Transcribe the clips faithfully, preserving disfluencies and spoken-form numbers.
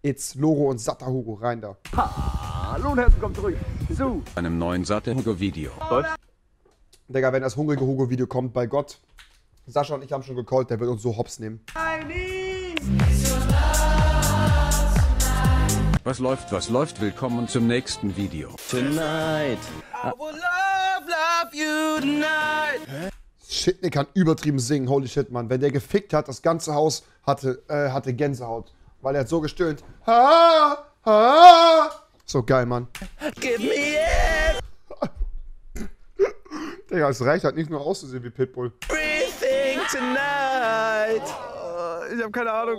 It's Loro und Satter Hugo, rein da. Hallo und herzlich willkommen zurück zu einem neuen Satter Hugo Video. Digga, wenn das hungrige Hugo Video kommt, bei Gott. Sascha und ich haben schon gecallt, der wird uns so hops nehmen. Was läuft, was läuft? Willkommen zum nächsten Video. Tonight. I will love, love you tonight. Shit, der kann übertrieben singen, holy shit, Mann. Wenn der gefickt hat, das ganze Haus hatte, äh, hatte Gänsehaut. Weil er hat so gestöhnt. Ha, ha. So geil, Mann. Give me it. Digga, es reicht halt nicht nur auszusehen wie Pitbull. Everything tonight. Oh, ich hab keine Ahnung.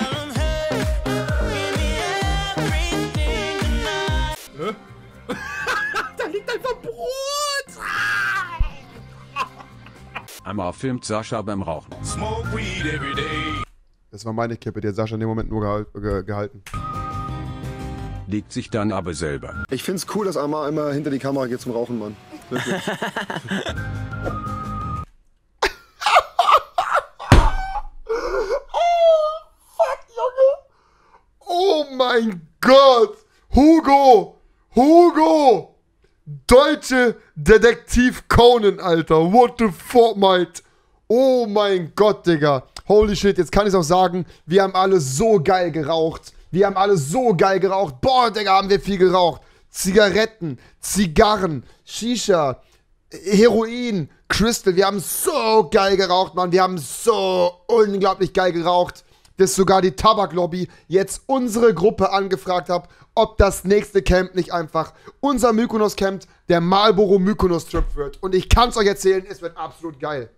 Hä? Da liegt einfach Brot! Amar filmt Sascha beim Rauchen. Smoke weed every day. Das war meine Kippe, die hat Sascha in dem Moment nur gehal ge gehalten. Legt sich dann aber selber. Ich find's cool, dass Amar immer hinter die Kamera geht zum Rauchen, Mann. Wirklich. Oh mein Gott! Hugo! Hugo! Deutsche Detektiv Conan, Alter. What the fuck, mate? Oh mein Gott, Digga. Holy shit, jetzt kann ich auch sagen, wir haben alle so geil geraucht. Wir haben alle so geil geraucht. Boah, Digga, haben wir viel geraucht. Zigaretten, Zigarren, Shisha, Heroin, Crystal. Wir haben so geil geraucht, Mann. Wir haben so unglaublich geil geraucht, dass sogar die Tabaklobby jetzt unsere Gruppe angefragt hat, ob das nächste Camp nicht einfach unser Mykonos-Camp, der Marlboro Mykonos-Trip wird. Und ich kann es euch erzählen, es wird absolut geil.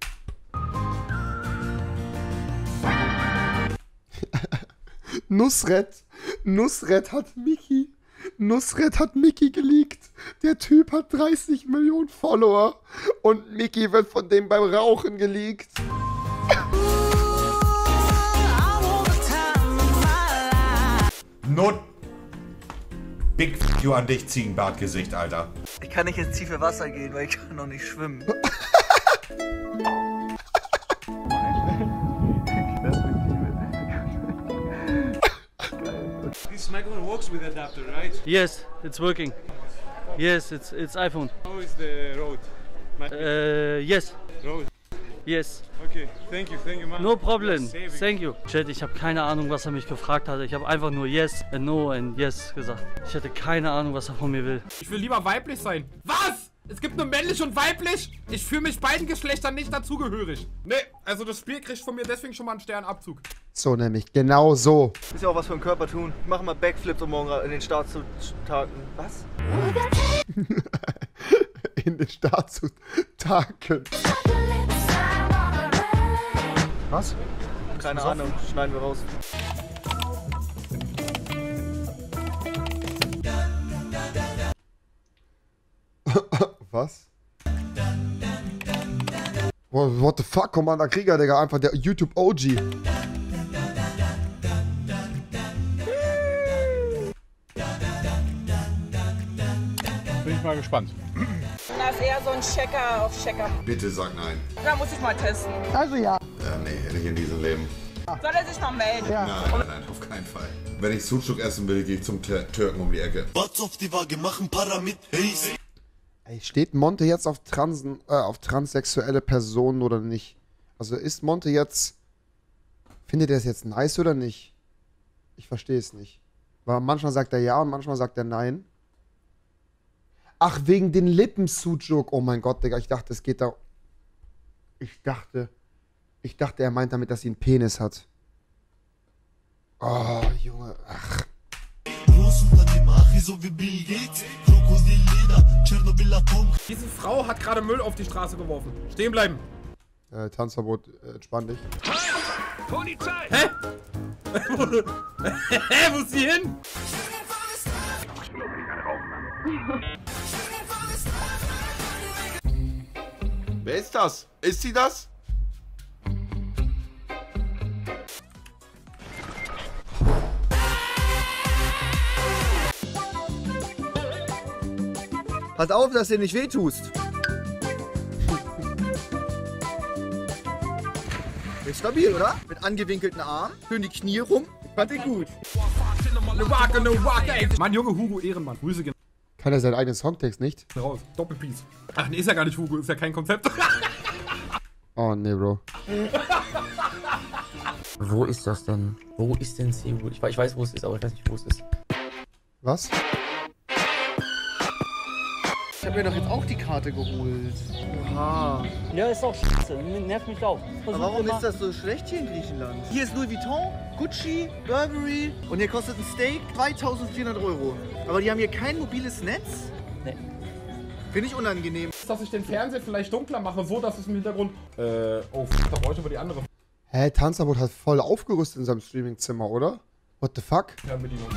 Nusret, Nusret hat Mickey, Nusret hat Mickey geleakt. Der Typ hat dreißig Millionen Follower und Mickey wird von dem beim Rauchen geleakt. Not. Big F you an dich, Ziegenbartgesicht, Alter. Ich kann nicht ins tiefe Wasser gehen, weil ich kann noch nicht schwimmen. This microphone works with adapter, right? Yes, it's working. Yes, it's it's iPhone. How is the road? Uh, yes, Road. yes. Okay, thank you, thank you, man. No problem. You're saving. Thank you. Chat, ich habe keine Ahnung, was er mich gefragt hatte. Ich habe einfach nur yes and no and yes gesagt. Ich hatte keine Ahnung, was er von mir will. Ich will lieber weiblich sein. Was? Es gibt nur männlich und weiblich? Ich fühle mich beiden Geschlechtern nicht dazugehörig. Nee, also das Spiel kriegt von mir deswegen schon mal einen Sternabzug. So nämlich, genau so. Muss ja auch was für den Körper tun. Ich mache mal Backflips, um morgen in den Start zu tagen. Was? In den Start zu taken. Was? Keine Ahnung, schneiden wir raus. Was? What, what the fuck, Commander Krieger, Digga, einfach der YouTube O G. Bin ich mal gespannt. Das ist eher so ein Checker auf Checker. Bitte sag nein. Da muss ich mal testen. Also ja. Ja, nee, nicht in diesem Leben. Soll er sich noch melden? Ja. Nein, nein, nein, auf keinen Fall. Wenn ich Sucuk essen will, gehe ich zum Türken um die Ecke. Was auf die Waage machen, Para mit Haze. Ey, steht Monte jetzt auf Transen, äh, auf transsexuelle Personen oder nicht? Also ist Monte jetzt, findet er es jetzt nice oder nicht? Ich verstehe es nicht. Weil manchmal sagt er ja und manchmal sagt er nein. Ach, wegen den Lippen, Sucuk. Oh mein Gott, Digga, ich dachte, es geht da... Ich dachte... Ich dachte, er meint damit, dass sie einen Penis hat. Oh, Junge, ach. Diese Frau hat gerade Müll auf die Straße geworfen. Stehen bleiben. Äh, Tanzverbot, äh, entspann dich. Polizei! Hä? Hä, wo ist sie hin? Wer ist das? Ist sie das? Pass auf, dass du dir nicht wehtust. Ist stabil, oder? Mit angewinkelten Armen, schön die Knie rum. Ich fand den gut. Ne Wacke, ne Wacke, ey. Mann, Junge, Hugo Ehrenmann. Grüße gehen Kann er seinen eigenen Songtext nicht? raus. Doppelpiece. Ach, nee, ist ja gar nicht Hugo, ist ja kein Konzept. Oh, nee, Bro. Wo ist das denn? Wo ist denn Seoul? Ich, ich weiß, wo es ist, aber ich weiß nicht, wo es ist. Was? Ich habe mir doch jetzt auch die Karte geholt. Oha. Ja, ist auch scheiße. Nervt mich auch. Aber warum ist das so schlecht hier in Griechenland? Hier ist Louis Vuitton, Gucci, Burberry und hier kostet ein Steak zweitausendvierhundert Euro. Aber die haben hier kein mobiles Netz? Nee. Finde ich unangenehm. Dass ich den Fernseher vielleicht dunkler mache, so dass es im Hintergrund... Äh, oh, f***, da wollte über die andere... Hä, Tanzverbot hat voll aufgerüstet in seinem Streamingzimmer, oder? What the fuck? Fernbedienung.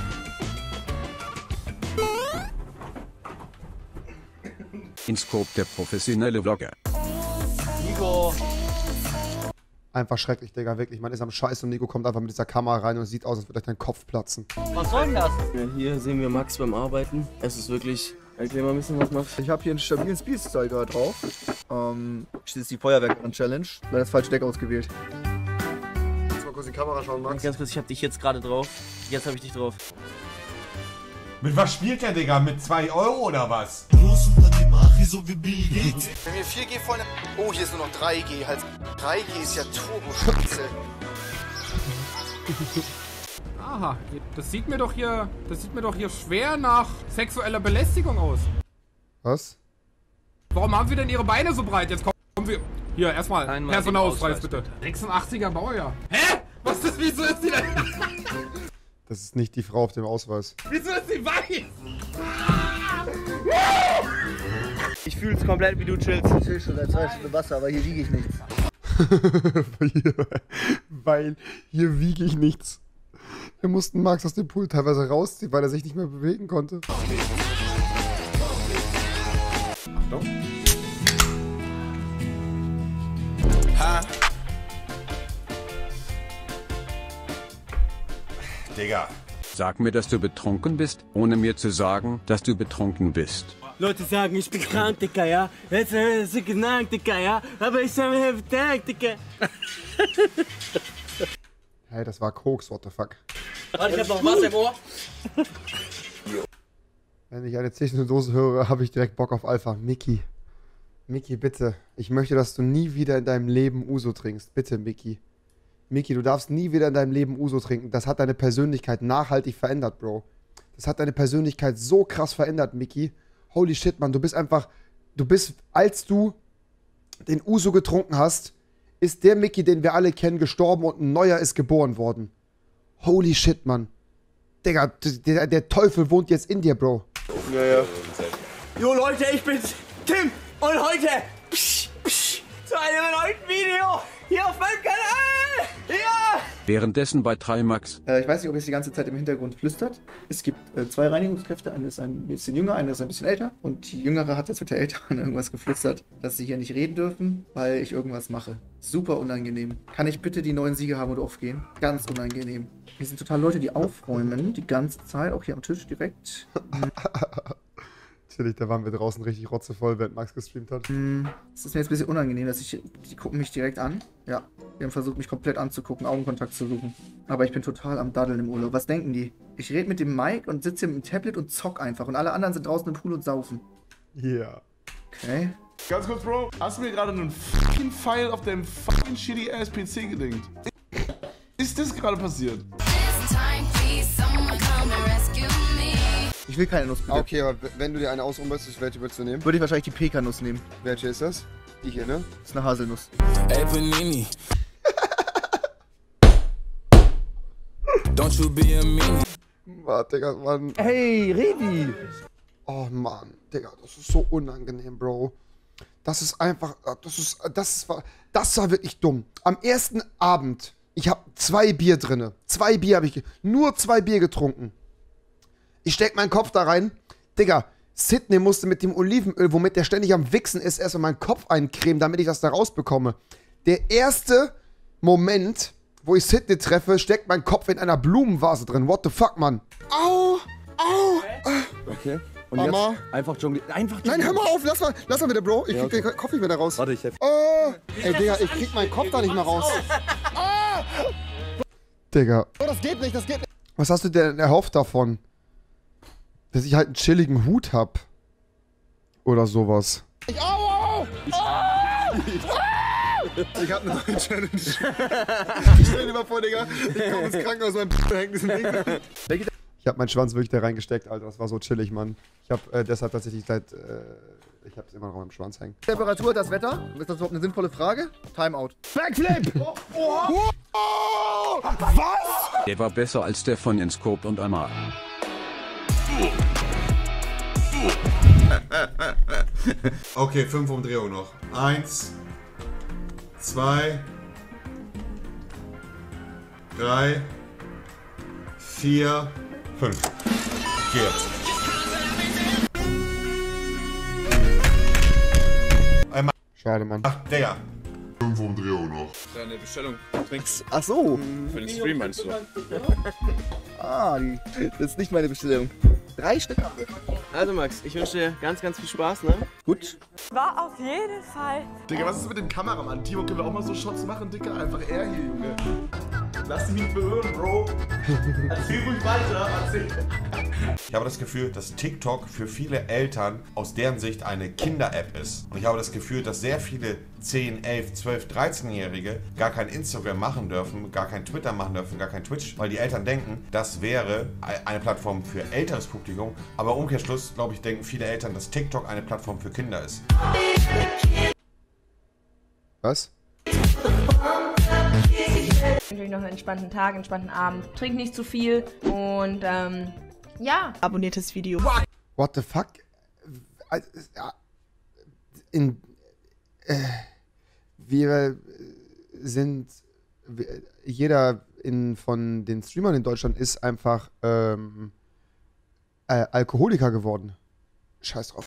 InScope, der professionelle Vlogger. Nico. Einfach schrecklich, Digga, wirklich. Man ist am Scheiß und Nico kommt einfach mit dieser Kamera rein und es sieht aus, als würde euch dein Kopf platzen. Was soll denn das? Ja, hier sehen wir Max beim Arbeiten. Es ist wirklich... Erklär mal ein bisschen, was machst du? Ich habe hier einen stabilen Speedstyle gerade drauf. Ähm, das ist die Feuerwerk-Challenge. Leider das falsche Deck ausgewählt. Jetzt mal kurz in die Kamera schauen, Max. Ganz kurz, ich hab dich jetzt gerade drauf. Jetzt habe ich dich drauf. Mit was spielt der, Digga? Mit zwei Euro oder was? so wie Bill Gates. Wenn wir vier G voll... Oh, hier ist nur noch drei G. Halt. drei G ist ja Turbo-Spitze. Aha, das sieht mir doch hier, das sieht mir doch hier schwer nach sexueller Belästigung aus. Was? Warum haben Sie denn Ihre Beine so breit? Jetzt kommen Sie... Hier, erstmal Personalausweis, bitte. sechsundachtziger Baujahr. Hä? Was ist das? Wieso ist die denn... Das ist nicht die Frau auf dem Ausweis. Wieso ist sie weiß? Ich fühle es komplett, wie du chillst. Ich chill schon seit zwei Stunden Wasser, aber hier wiege ich nichts. Weil hier wiege ich nichts. Wir mussten Max aus dem Pool teilweise rausziehen, weil er sich nicht mehr bewegen konnte. Achtung. Ha! Digga. Sag mir, dass du betrunken bist, ohne mir zu sagen, dass du betrunken bist. Leute sagen, ich bin krank, Dicker, ja? Jetzt ist es genannt, Dicker, ja? Aber ich habe mir gedacht, Dicker. Hey, das war Koks, what the fuck. Warte, ich hab noch Wasser im Ohr. Wenn ich eine Zechnodose höre, habe ich direkt Bock auf Alpha. Mickey. Mickey, bitte. Ich möchte, dass du nie wieder in deinem Leben Uso trinkst. Bitte, Mickey. Mickey, du darfst nie wieder in deinem Leben Uso trinken. Das hat deine Persönlichkeit nachhaltig verändert, Bro. Das hat deine Persönlichkeit so krass verändert, Mickey. Holy shit, Mann. Du bist einfach... Du bist, als du den Uso getrunken hast, ist der Mickey, den wir alle kennen, gestorben und ein neuer ist geboren worden. Holy shit, Mann. Digga, der, der Teufel wohnt jetzt in dir, Bro. Ja, ja. Jo, Leute, ich bin's, Tim. Und heute psch, psch, zu einem neuen Video hier auf meinem Kanal. Ja! Währenddessen bei Trimax. Äh, ich weiß nicht, ob es die ganze Zeit im Hintergrund flüstert. Es gibt äh, zwei Reinigungskräfte. Eine ist ein bisschen jünger, eine ist ein bisschen älter. Und die Jüngere hat jetzt mit der Älteren irgendwas geflüstert, dass sie hier nicht reden dürfen, weil ich irgendwas mache. Super unangenehm. Kann ich bitte die neuen Sieger haben und aufgehen? Ganz unangenehm. Hier sind total Leute, die aufräumen, die ganze Zeit, auch hier am Tisch direkt. Natürlich, da waren wir draußen richtig rotzevoll, während Max gestreamt hat. Es ist mir jetzt ein bisschen unangenehm, dass ich... Die gucken mich direkt an. Ja, die haben versucht, mich komplett anzugucken, Augenkontakt zu suchen. Aber ich bin total am Daddeln im Urlaub. Was denken die? Ich rede mit dem Mike und sitze hier mit dem Tablet und zock einfach. Und alle anderen sind draußen im Pool und saufen. Ja. Yeah. Okay. Ganz kurz, Bro. Hast du mir gerade einen fucking Pfeil auf deinem fucking shitty ass P C gedingt? Ist das gerade passiert? Ich will keine Nuss, bitte. Okay, aber wenn du dir eine ausruhen möchtest, welche würdest du nehmen? Würde ich wahrscheinlich die Pekanuss nehmen. Welche ist das? Die hier, ne? Das ist eine Haselnuss. Ey, Panini. Don't you be a meanie. Warte, Digga, Mann. Hey, Revi! Oh, Mann. Digga, das ist so unangenehm, Bro. Das ist einfach, das ist, das war, das war wirklich dumm. Am ersten Abend, ich habe zwei Bier drinne. Zwei Bier habe ich, nur zwei Bier getrunken. Ich steck meinen Kopf da rein. Digga, Sydney musste mit dem Olivenöl, womit der ständig am Wichsen ist, erstmal meinen Kopf eincremen, damit ich das da rausbekomme. Der erste Moment, wo ich Sydney treffe, steckt mein Kopf in einer Blumenvase drin. What the fuck, Mann? Au! Au! Okay. Und Mama. jetzt einfach jonglieren. Einfach jonglieren. Nein, hör mal auf, lass mal, lass mal bitte, Bro. Ich ja, krieg okay. den Kopf nicht mehr da raus. Warte, ich hab... Oh! Ey, Digga, ich krieg meinen Kopf da nicht mehr raus. Digga. Oh, das geht nicht, das geht nicht. Was hast du denn erhofft davon? Dass ich halt einen chilligen Hut hab. Oder sowas. Ich, au, au, ich hab eine neue Challenge. Stell dir mal vor, Digga. Ich komm ins Krankenhaus, mein P hängt diesen Ding. Ich hab meinen Schwanz wirklich da reingesteckt, Alter. Das war so chillig, Mann. Ich hab äh, deshalb tatsächlich seit... Äh, ich hab's immer noch am Schwanz hängen. Temperatur, das Wetter? Ist das überhaupt eine sinnvolle Frage? Timeout. Backflip! Oh, oh. Oh, was? Der war besser als der von Inscope und Amar. Okay, fünf Umdrehungen noch. Eins, zwei, drei, vier, fünf. Vier. Einmal. Schade, Mann. Ach, Digga. Fünf Umdrehungen noch. Deine Bestellung. Trinkst. Ach so. Für den Stream meinst du? Ah, die, das ist nicht meine Bestellung. Drei Stück. Also Max, ich wünsche dir ganz, ganz viel Spaß, ne? Gut. War auf jeden Fall. Digga, was ist mit dem Kameramann? Timo, können wir auch mal so Shots machen, Digga? Einfach er hier, Junge. Lass dich nicht berühren, Bro. Erzähl ruhig weiter, erzähl. Ich habe das Gefühl, dass TikTok für viele Eltern aus deren Sicht eine Kinder-App ist. Und ich habe das Gefühl, dass sehr viele zehn, elf, zwölf, dreizehnjährige gar kein Instagram machen dürfen, gar kein Twitter machen dürfen, gar kein Twitch, weil die Eltern denken, das wäre eine Plattform für älteres Publikum. Aber im Umkehrschluss, glaube ich, denken viele Eltern, dass TikTok eine Plattform für Kinder ist. Was? Natürlich noch einen entspannten Tag, entspannten Abend. Trink nicht zu viel und ähm, ja. Abonniert das Video. What the fuck? In, äh, wir sind, jeder in, von den Streamern in Deutschland ist einfach ähm, äh, Alkoholiker geworden. Scheiß drauf.